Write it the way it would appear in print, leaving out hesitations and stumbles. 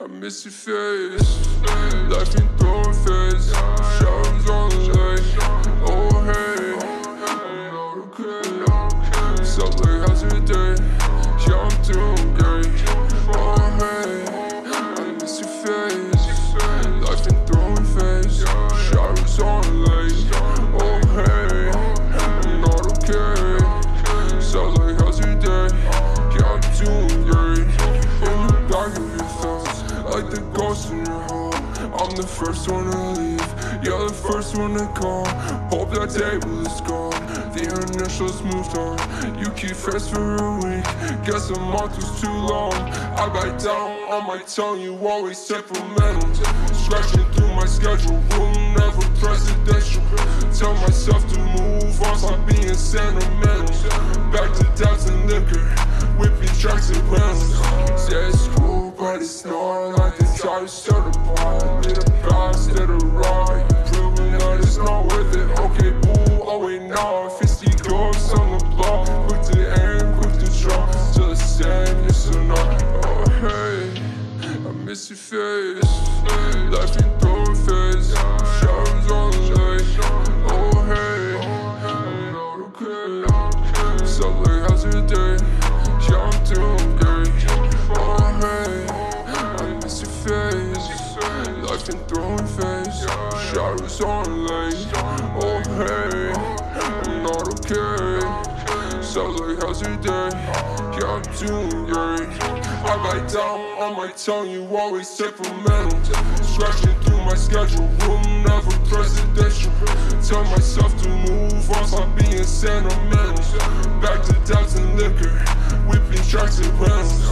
miss your face, life ain't throwing face, shadows on the lake. Oh hey, I'm not okay. So like how's your day? Yeah, I'm doing great. Oh hey, I miss your face, life ain't throwing face, shadows on the lake. Oh hey, I'm not okay. So like how's your day? Yeah, I'm doing great. In the back of your thoughts, like the ghost in your home. I'm the first one to leave, you're the first one to call. Hope that table is gone, the initials moved on. You keep friends for a week, guess a month was too long. I bite down on my tongue, you always temperamental. Scratching through my schedule, rule never presidential. Tell myself to move on, stop being sentimental. Back to doubts and liquor, whipping tracks and rentals. Say it's cool, but it's not like the type of soda bar. Need a pass to the right, proving that it's not worth it. Okay, boo, oh wait, now 50 ghosts on the block. Quick to aim, quick to draw, till it's saying yes or not. Oh hey, I miss your face, life ain't throwing face, shadows on the lake. Oh hey, I'm not okay. So like how's your day? Yeah, I'm doing great. Oh hey, I miss your face, life ain't throwing face, shadows on the lake. Oh hey, I'm not okay. So like how's your day? Yeah, I'm doing great. I bite down on my tongue, you always temperamental. Scratching through my schedule, rule never presidential. Tell myself to move on, stop being sentimental. Back to doubts and liquor, whipping tracks and rentals.